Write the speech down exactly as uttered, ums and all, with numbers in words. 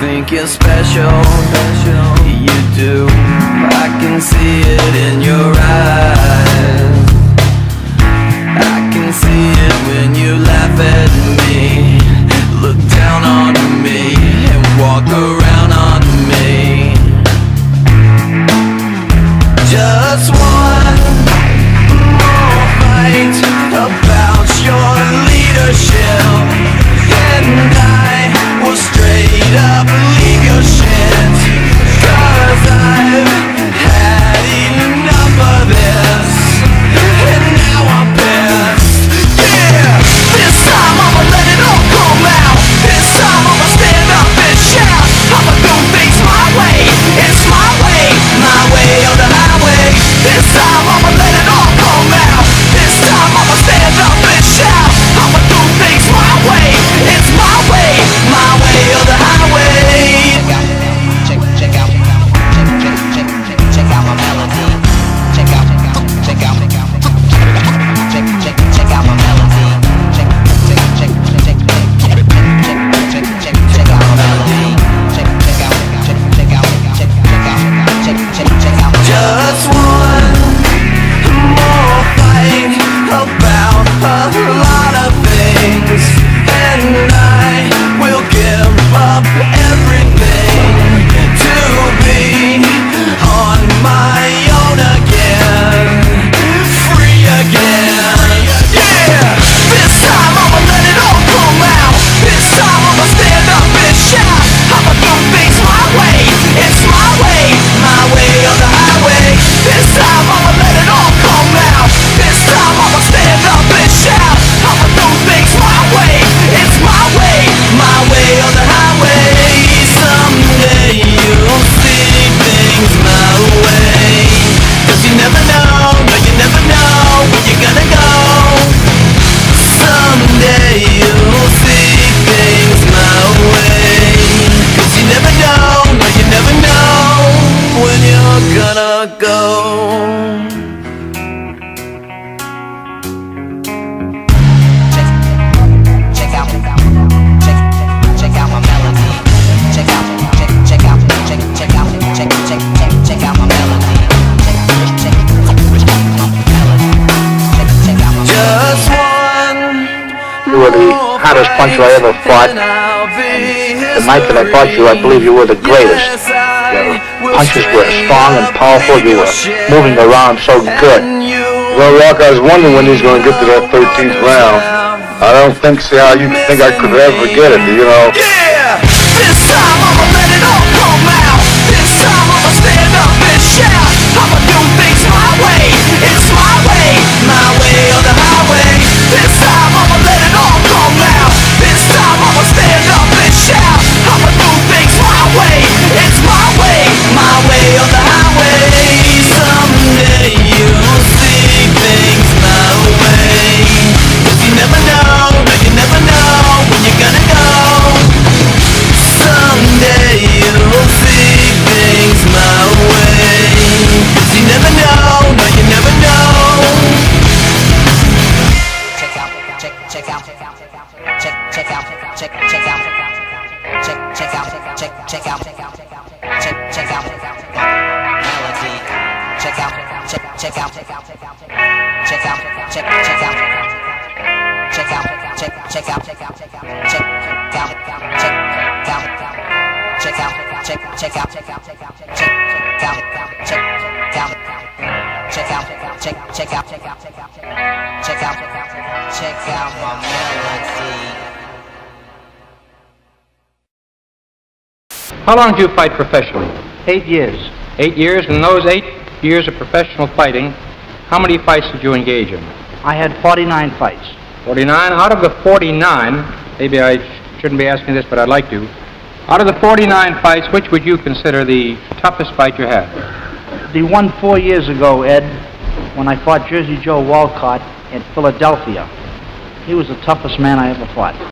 think you're special, you do. I can see it in your eyes. I can see it when you laugh at me, look down on me, and walk around on me. Just one more fight about your leadership, and I will straight up leave your shit. Cause I've had enough of this, and now I'm pissed. Yeah, this time I'ma let it all come out. This time I'ma stand up and shout. I'ma do things my way, it's my way, my way or the highway. This time I'ma let it all come out. This time I'ma stand up and shout. I'ma do things my way, it's my way, my way or the highway. Check out, check, check out, check, check, check, check, check out my melody. Check out, check out, check out, check, check, check out my melody. Check, check, check, check, check, check, check, check, check, check out my melody. Check, check out, check, check out, check, check out, check, check, check out. Just one more fight about a lot of things, and I will give up everything to be on my own again, free again. Yeah, this time I'ma let it all come out. This time I'ma stand up and shout. I'ma do things my way, it's my way, my way or the highway. This time I'ma let it all come out. This time I'ma stand up and shout. I'ma do things my way, it's my way, my way or the highway. Someday you'll see things my way. Cause you never know, no you never know where you're gonna go. Someday you'll see things my way. Cause you never know, no you never know when you're gonna go. You were the hottest puncher I ever fought. The night that I fought you, I believe you were the greatest. Your punches were strong and powerful. You were moving around so good. Well, Rock, I was wondering when he was going to get to that thirteenth round. I don't think, see how you think I could ever get it, you know. Yeah! This time I'ma let it all come out. This time I'ma stand up and shout. I'ma do things my way, it's my way, my way or the highway. This time I'ma let it all come out. This time I'ma stand up and shout. I'ma do things my way, it's my way, my way or the highway. Someday you'll see things my way. Cause you never know, no you never know when you're gonna go. Someday you'll see things my way. Cause you never know, no you never know. Check out, check, check out, check, check out, check, check out, check, check out, check, check out, check, check out, melody. Check out, check, check out, check out, check out, check, check out, check, check out, check out, check, check out, check out, check out, check out, check out, check out, check, check out, check out, check out, check out, check out, check out, check, check out, check out, check out, check out, check out my melody. How long did you fight professionally? Eight years. Eight years. In those eight years of professional fighting, how many fights did you engage in? I had forty-nine fights. forty-nine. Out of the forty-nine, maybe I shouldn't be asking this, but I'd like to. Out of the forty-nine fights, which would you consider the toughest fight you had? The one four years ago, Ed, when I fought Jersey Joe Walcott in Philadelphia. He was the toughest man I ever fought.